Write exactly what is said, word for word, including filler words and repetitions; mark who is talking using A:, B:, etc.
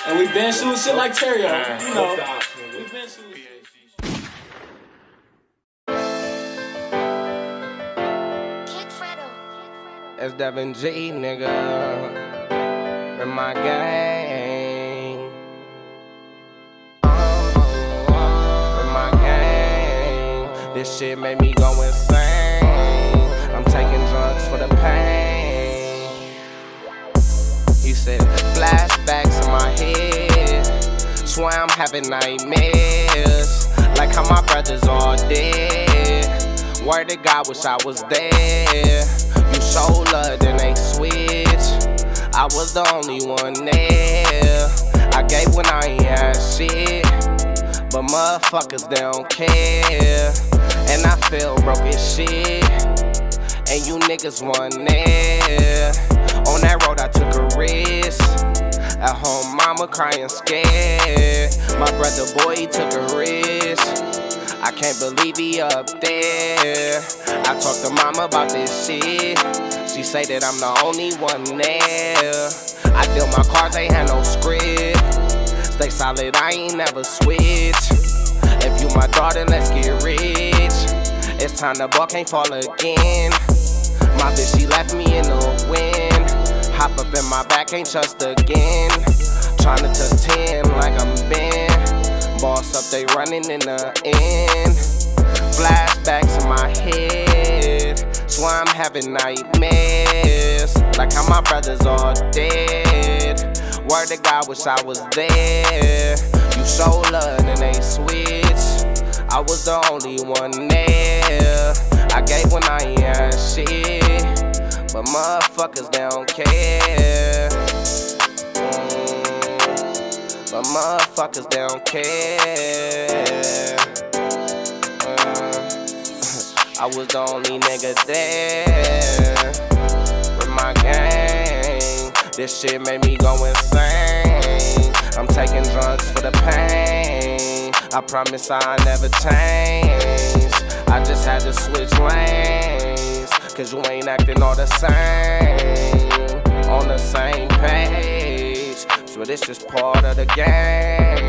A: And we been shooting shit like Terrio, you know. We been shooting shit.
B: It's Devin G, nigga, in my gang. Oh, in my gang. This shit made me go insane. I'm taking drugs for the pain. He said, flashbacks in my head. Swear I'm having nightmares. Like how my brothers all dead. Word to God, wish I was there. You showed love, then they switched. I was the only one there. I gave when I ain't had shit, but motherfuckers, they don't care. And I feel broke as shit, and you niggas wasn't there. On that road I took a risk. At home mama crying scared. My brother boy, he took a risk. I can't believe he up there. I talked to mama about this shit. She say that I'm the only one there. I deal my cards, ain't had no script. Stay solid, I ain't never switch. If you my daughter, let's get rich. It's time the ball can't fall again. My bitch, she left me in the wind. Hop up in my back, ain't trust again. Tryna touch ten like I'm Ben. Boss up, they running in the end. Flashbacks in my head. Swear I'm having nightmares. Like how my brothers all dead. Word to God, wish I was there. You show love and they switch. I was the only one there. I gave when I ain't had shit, but motherfuckers, they don't care. But motherfuckers, they don't care. uh, I was the only nigga there. With my gang, this shit made me go insane. I'm taking drugs for the pain. I promise I'll never change. I just had to switch lanes, cause you ain't acting all the same. On the same page, so this just part of the game.